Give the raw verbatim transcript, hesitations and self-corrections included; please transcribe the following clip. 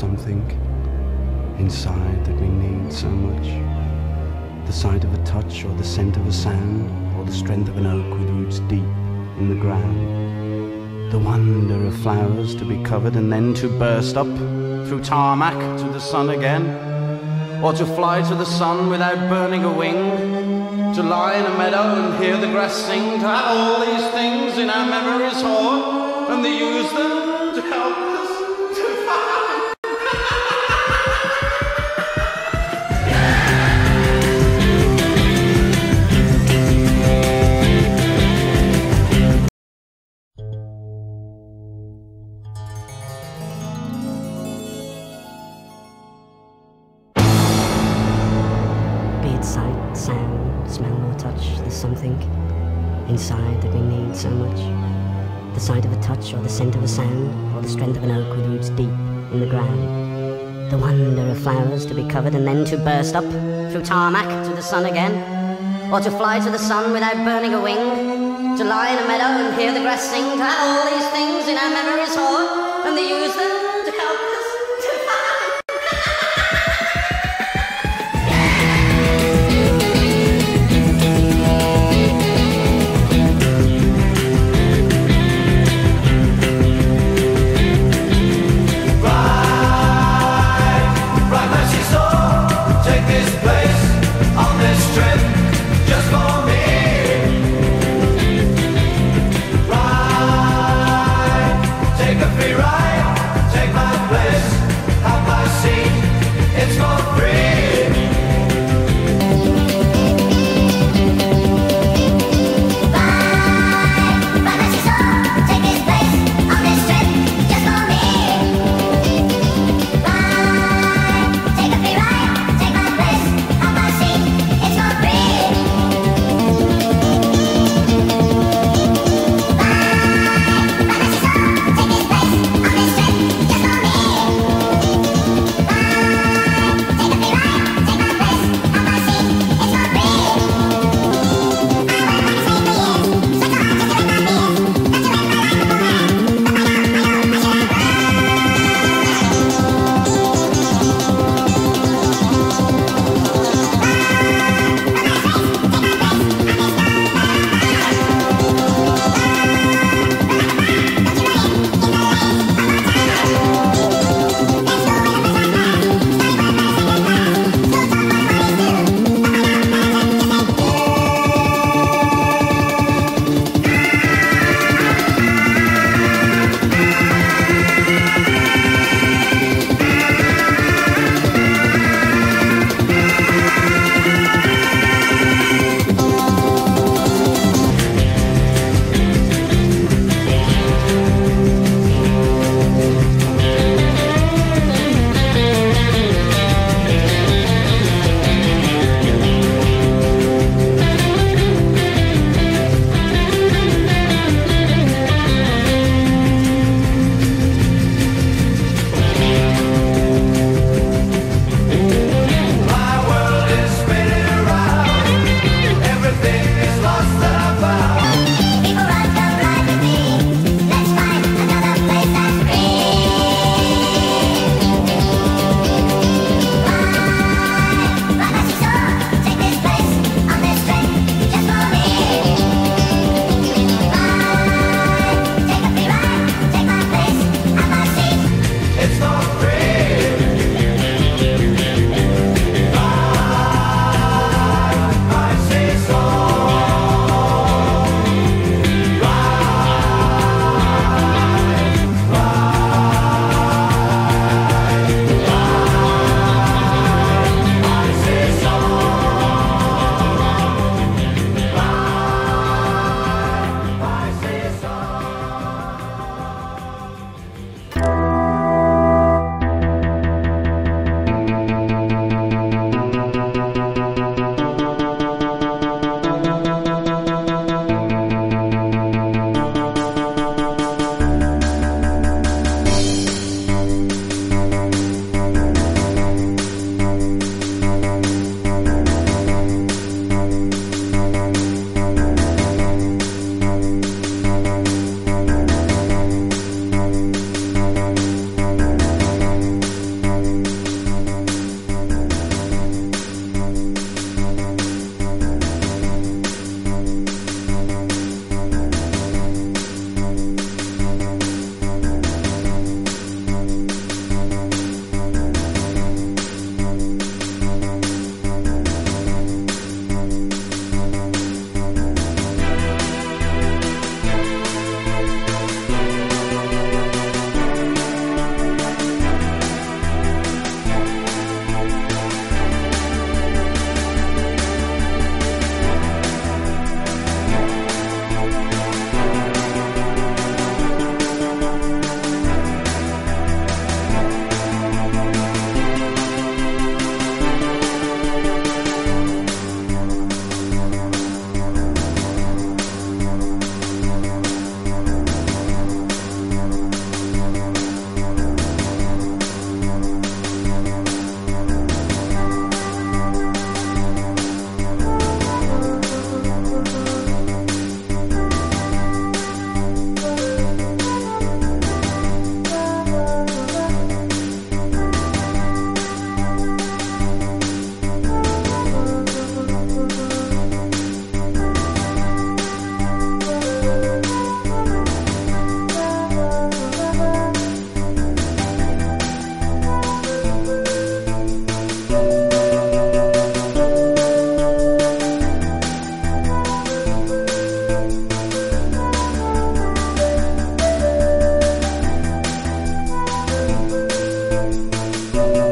something inside that we need so much. The sight of a touch, or the scent of a sand, or the strength of an oak with roots deep in the ground. The wonder of flowers to be covered and then to burst up through tarmac to the sun again, or to fly to the sun without burning a wing, to lie in a meadow and hear the grass sing, to have all these things in our memories hoard, and to use them to help us to find. Sight, sound, smell or touch, there's something inside that we need so much. The sight of a touch, or the scent of a sand, or the strength of an oak with roots deep in the ground. The wonder of flowers to be covered and then to burst up through tarmac to the sun again, or to fly to the sun without burning a wing, to lie in a meadow and hear the grass sing, to have all these things in our memories hoard, and to use them to help us to find. Take a free ride. Thank you.